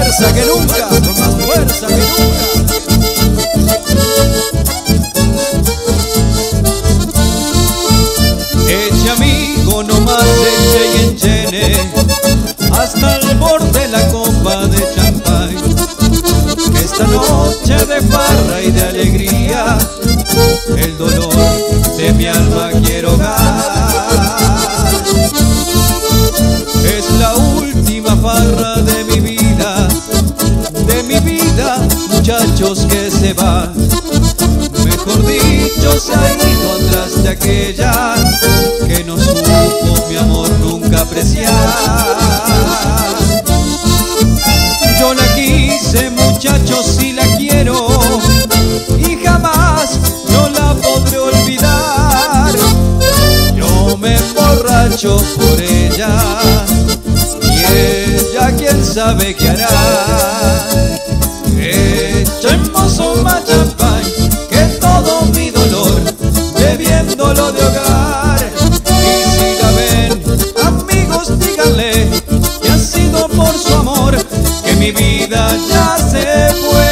fuerza que nunca, con más fuerza que nunca. Eche amigo, no más eche y enchene hasta el borde la copa de champán. Que esta noche de farra y de alegría el dolor de mi alma quiero ahogar. Es la última farra de mi vida, muchachos, que se va. Mejor dicho, se ha ido atrás de aquella que no supo mi amor nunca apreciar. Yo la quise, muchachos, y la quiero, y jamás no la podré olvidar. Yo me emborracho por ella, y ella quién sabe qué hará. Echemos más champán, que todo mi dolor bebiéndolo de hogar. Y si la ven, amigos, díganle que ha sido por su amor que mi vida ya se fue.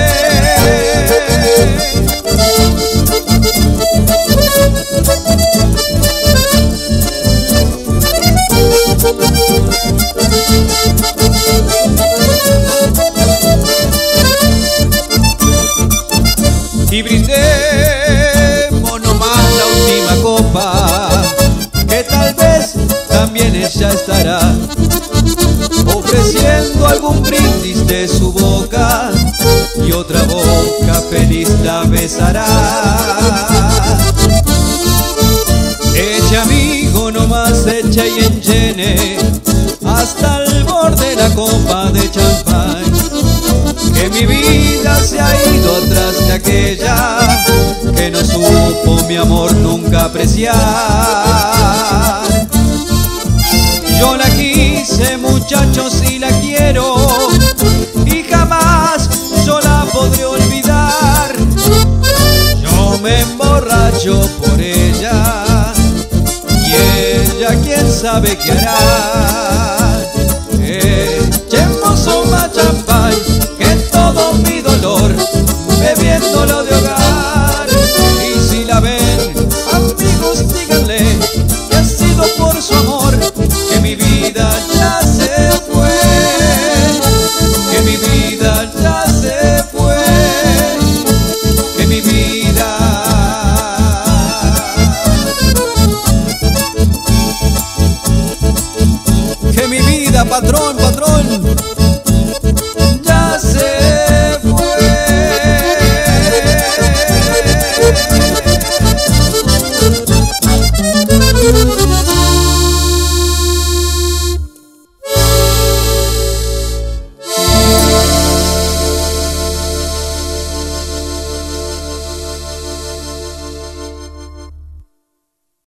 Y brindemos nomás la última copa, que tal vez también ella estará ofreciendo algún brindis de su boca, y otra boca feliz la besará. Eche amigo, nomás eche y enchene hasta el borde la copa de champán. Que mi vida se ha ido atrás de aquella que no supo mi amor nunca apreciar. Yo la quise, muchachos, y la quiero, y jamás yo la podré olvidar. Yo me emborracho por ella, y ella quién sabe qué hará.